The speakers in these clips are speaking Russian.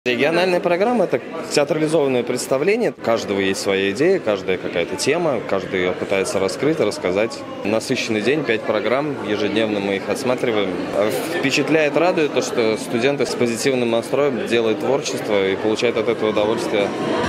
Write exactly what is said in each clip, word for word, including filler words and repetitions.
Региональная программа – это театрализованное представление. У каждого есть своя идея, каждая какая-то тема, каждый ее пытается раскрыть и рассказать. Насыщенный день, пять программ, ежедневно мы их отсматриваем. Впечатляет, радует то, что студенты с позитивным настроем делают творчество и получают от этого удовольствие.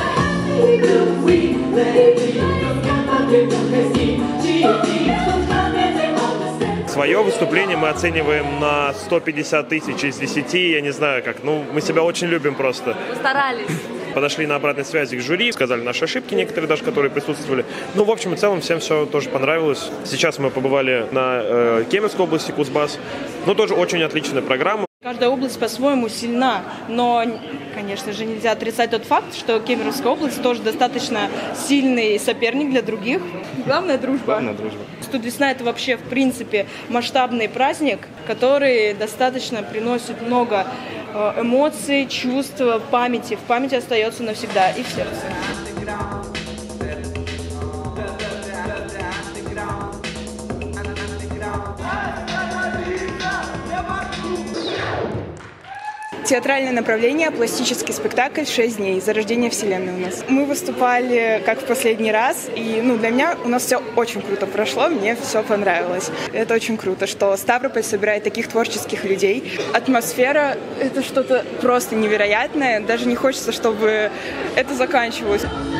Свое выступление мы оцениваем на сто пятьдесят тысяч из десяти, я не знаю как, ну мы себя очень любим просто. Старались. Подошли на обратной связи к жюри, сказали наши ошибки некоторые даже, которые присутствовали. Ну, в общем и целом, всем все тоже понравилось. Сейчас мы побывали на э, Кемеровской области, Кузбасс. Ну, тоже очень отличная программа. Каждая область по-своему сильна, но, конечно же, нельзя отрицать тот факт, что Кемеровская область тоже достаточно сильный соперник для других. Главное – дружба. Главное – дружба. Студвесна – это вообще, в принципе, масштабный праздник, который достаточно приносит много эмоций, чувств, памяти. В памяти остается навсегда и в сердце. Театральное направление, пластический спектакль «Шесть дней. Зарождение Вселенной» у нас. Мы выступали как в последний раз, и ну, для меня у нас все очень круто прошло, мне все понравилось. Это очень круто, что Ставрополь собирает таких творческих людей. Атмосфера — это что-то просто невероятное, даже не хочется, чтобы это заканчивалось.